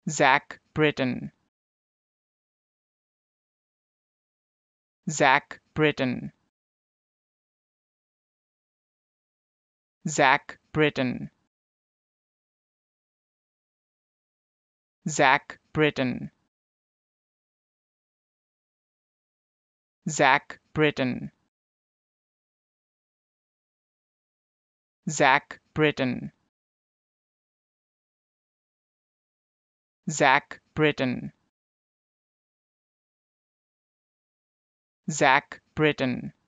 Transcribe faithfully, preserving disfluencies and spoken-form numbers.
Zach Britton, Zach Britton, Zach Britton, Zach Britton, Zach Britton, Zach Britton, Zach Britton, Zach Britton,